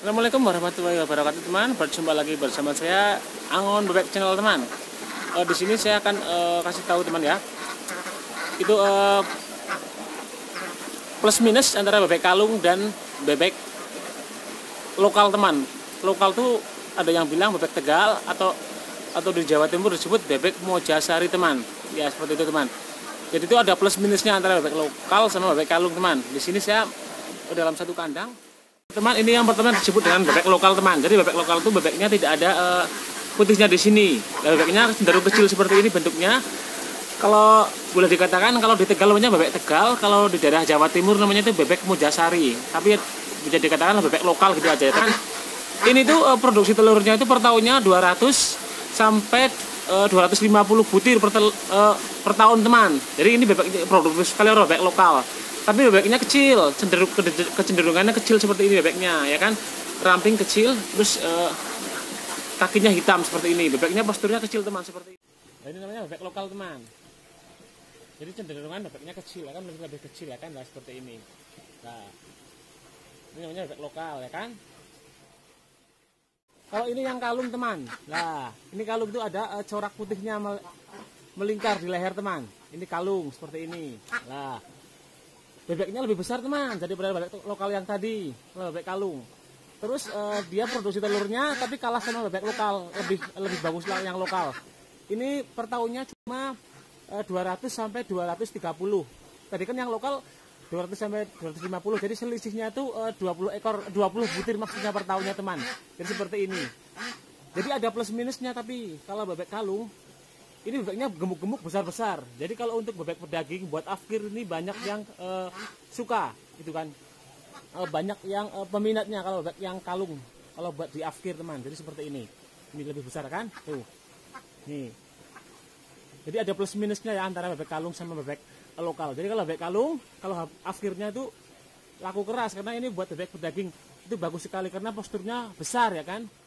Assalamualaikum warahmatullahi wabarakatuh teman. Berjumpa lagi bersama saya Angon Bebek Channel teman. Di sini saya akan kasih tahu teman ya. Itu plus minus antara bebek kalung dan bebek lokal teman. Lokal tuh ada yang bilang bebek Tegal atau di Jawa Timur disebut bebek Mojasari teman. Ya seperti itu teman. Jadi itu ada plus minusnya antara bebek lokal sama bebek kalung teman. Di sini saya dalam satu kandang. Teman, ini yang pertama disebut dengan bebek lokal teman. Jadi bebek lokal itu bebeknya tidak ada putihnya di sini. Bebeknya cenderung kecil seperti ini bentuknya. Kalau boleh dikatakan kalau di Tegal namanya bebek Tegal, kalau di daerah Jawa Timur namanya itu bebek Mojasari. Tapi bisa dikatakan bebek lokal gitu aja kan. Ini tuh produksi telurnya itu per tahunnya 200 sampai 250 butir per tahun teman. Jadi ini bebek produksi sekali bebek lokal. Tapi bebeknya kecil, kecenderungannya kecil seperti ini bebeknya, ya kan? Ramping kecil, terus kakinya hitam seperti ini. Bebeknya posturnya kecil teman seperti ini. Nah, ini namanya bebek lokal teman. Jadi cenderungan bebeknya kecil, ya kan? Lebih kecil ya kan? Nah, seperti ini. Nah, ini namanya bebek lokal, ya kan? Kalau ini yang kalung teman. Nah, ini kalung itu ada corak putihnya melingkar di leher teman. Ini kalung seperti ini. Nah, bebeknya lebih besar teman daripada bebek lokal yang tadi, bebek kalung. Terus dia produksi telurnya tapi kalah sama bebek lokal, lebih bagus lah yang lokal. Ini per tahunnya cuma 200 sampai 230. Tadi kan yang lokal 200 sampai 250. Jadi selisihnya itu 20 butir maksudnya per tahunnya teman. Jadi seperti ini. Jadi ada plus minusnya, tapi kalau bebek kalung ini bebeknya gemuk-gemuk besar-besar. Jadi kalau untuk bebek pedaging buat afkir ini banyak yang suka, gitu kan. Banyak yang peminatnya kalau bebek yang kalung, kalau buat di afkir teman. Jadi seperti ini. Ini lebih besar kan? Tuh. Nih. Jadi ada plus minusnya ya antara bebek kalung sama bebek lokal. Jadi kalau bebek kalung, kalau afkirnya itu laku keras karena ini buat bebek pedaging itu bagus sekali karena posturnya besar ya kan.